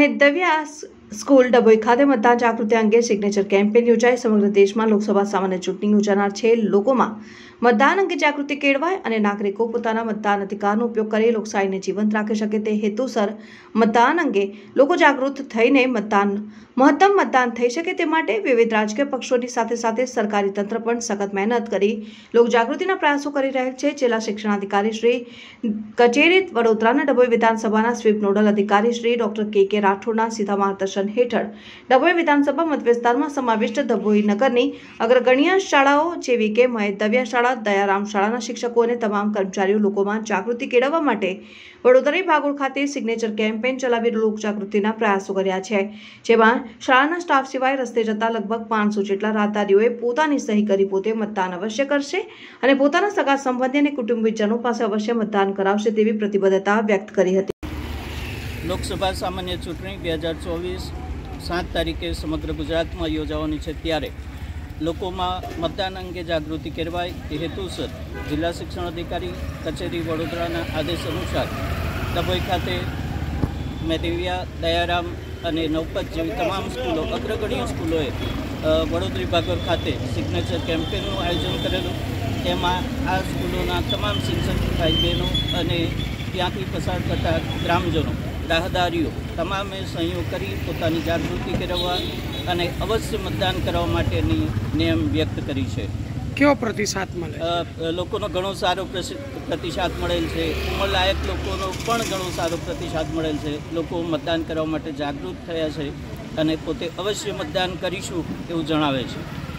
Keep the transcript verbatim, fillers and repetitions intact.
મહેદવ્યા school Dabhoi ખાતે મતદાન જાગૃતિ અંગે સિગ્નેચર કેમ્પેન યોજાઈ. સમગ્ર દેશમાં લોકસભા સામાન્ય ચૂંટણી યોજાનાર છે. લોકોમાં મતદાન અંગે જાગૃતિ કેળવાય અને નાગરિકો પોતાના મતદાન અધિકારનો ઉપયોગ કરી લોકશાહીને જીવંત રાખી શકે તે હેતુસર મતદાન અંગે લોકો જાગૃત થઈને મતદાન મહત્તમ મતદાન થઈ શકે તે માટે વિવિધ રાજકીય પક્ષોની સાથે સાથે સરકારી તંત્ર પણ સખત મહેનત કરી લોક જાગૃતિના પ્રયાસો કરી રહેલ છે. જિલ્લા શિક્ષણાધિકારી શ્રી કચેરી વડોદરાના ડભોઈ વિધાનસભાના સ્વીપ નોડલ અધિકારી શ્રી ડોક્ટર કે કે રાઠોડના સીધા માર્ગદર્શન હેઠળ ડભોઈ વિધાનસભા મતવિસ્તારમાં સમાવિષ્ટ ડભોઈ નગરની અગ્રગણ્ય શાળાઓ જેવી કે મહેદવ્યા શાળા, દયારામ શાળાના શિક્ષકો અને તમામ કર્મચારીઓ લોકોમાં જાગૃતિ કેળવવા માટે વડોદરા ભાગોળ ખાતે સિગ્નેચર કેમ્પેન ચલાવી લોક જાગૃતિના પ્રયાસો કર્યા છે. જેમાં શાળાના સ્ટાફ સિવાય રસ્તે જતા લગભગ પાંચસો જેટલા રાહદારીઓએ પોતાની સહી કરી પોતે મતદાન અવશ્ય કરશે અને પોતાના સગા સંબંધી અને કુટુંબીજનો પાસે અવશ્ય મતદાન કરાવશે તેવી પ્રતિબદ્ધતા વ્યક્ત કરી હતી. લોકસભા સામાન્ય ચૂંટણી બે હજાર ચોવીસ સાત તારીખે સમગ્ર ગુજરાતમાં યોજાવાની છે. ત્યારે લોકોમાં મતદાન અંગે જાગૃતિ કેળવાય તે હેતુસર જિલ્લા શિક્ષણ અધિકારી કચેરી વડોદરાના આદેશ અનુસાર ડભોઈ ખાતે મહેદવ્યા, દયારામ અને નવપત જેવી તમામ સ્કૂલો અગ્રગણ્ય સ્કૂલોએ વડોદરી ભાગોળ ખાતે સિગ્નેચર કેમ્પેનનું આયોજન કરેલું. તેમાં આ સ્કૂલોના તમામ શિક્ષક ભાઈ બહેનો અને ત્યાંથી પસાર થતા ગ્રામજનો, રાહદારીઓ તમામે સહયોગ કરી પોતાની જાગૃતિ કેળવવા અને અવશ્ય મતદાન કરવા માટેની નેમ વ્યક્ત કરી છે. કેવો પ્રતિસાદ મળે? લોકોનો ઘણો સારો પ્રતિસાદ મળેલ છે. ઉંમરલાયક લોકોનો પણ ઘણો સારો પ્રતિસાદ મળેલ છે. લોકો મતદાન કરવા માટે જાગૃત થયા છે અને પોતે અવશ્ય મતદાન કરીશું એવું જણાવે છે.